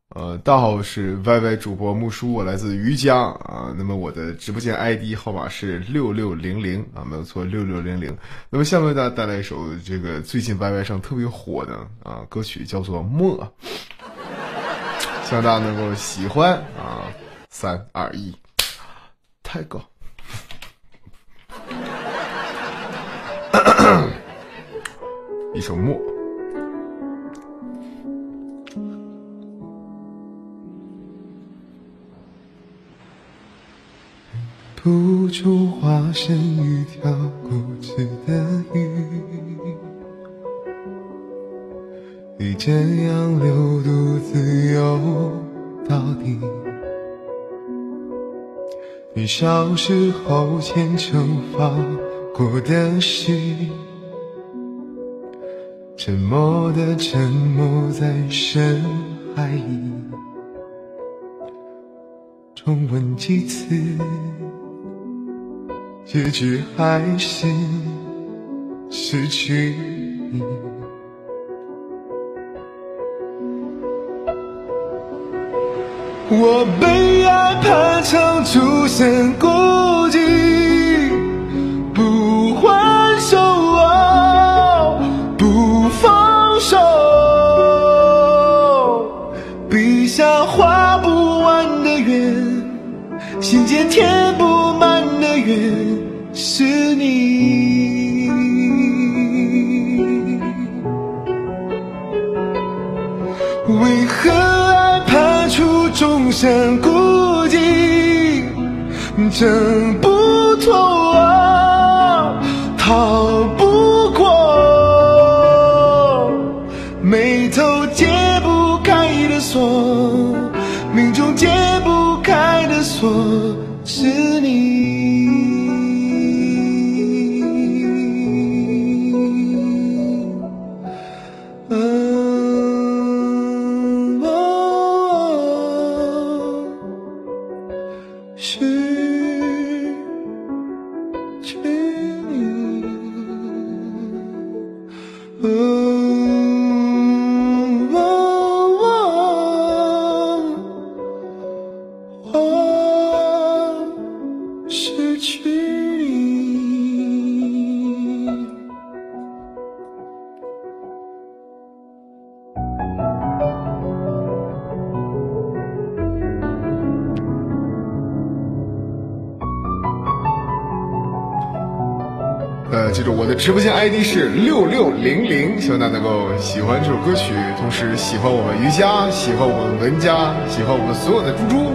大家好，我是 YY 主播木叔，我来自于家啊。那么我的直播间 ID 号码是6600啊，没有错，6600。那么下面为大家带来一首这个最近 YY 上特别火的歌曲，叫做《默》，希望大家能够喜欢啊。3、2、1，太高。一首《默》。 捕捉化身一条固执的鱼，你这样流独自游到底。你小时候虔诚放过的事，沉默的沉没在深海里，重温几次，结局还是失去你。我被爱判成出身孤寂，不还手，不放手，笔下画不完的圆，心间填不满的缘，是你。为何爱判处终身孤寂，挣不脱，逃不过，眉头解不开的锁，命中解不开的锁，是你。失去你。 记住我的直播间 ID 是6600，希望大家能够喜欢这首歌曲，同时喜欢我们瑜伽，喜欢我们文家，喜欢我们所有的猪猪。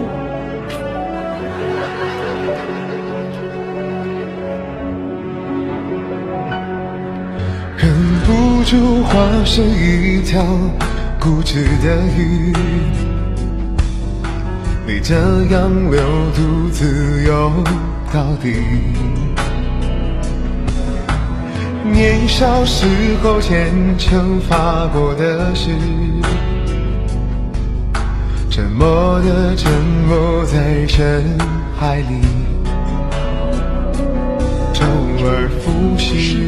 忍不住化身一条固执的鱼，你这样流独自游到底。年少时候虔诚发过的誓，沉默的沉没在深海里，周而复始，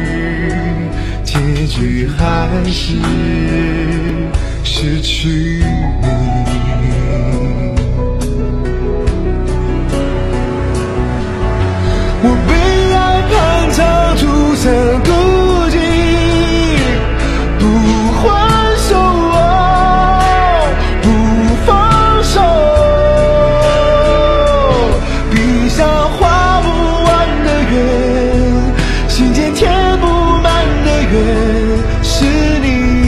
结局还是失去你。我被爱判成出身孤寂，不还手，不放手，笔下画不完的圆，心间填不满的缘，是你。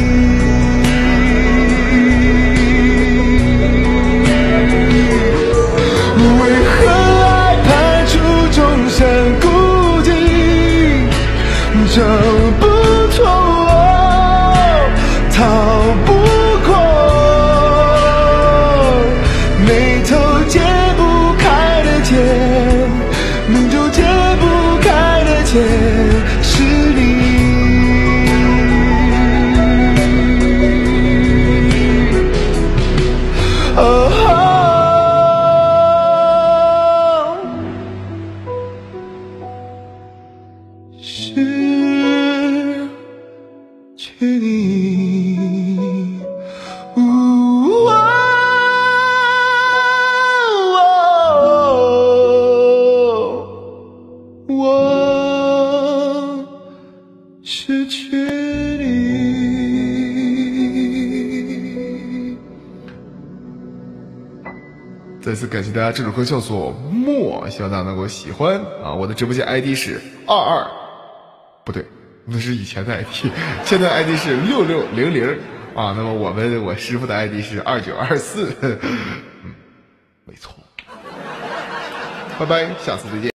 为何爱判处终身孤寂，挣不脱，逃不过，眉头解不开的结，命中解不开的结，是你。失去你。 失去你。 再次感谢大家，这首歌叫做《默》，希望大家能够喜欢啊！我的直播间 ID 是22，不对，那是以前的 ID， 现在 ID 是6600啊。那么我师傅的 ID 是2924，没错。拜拜，下次再见。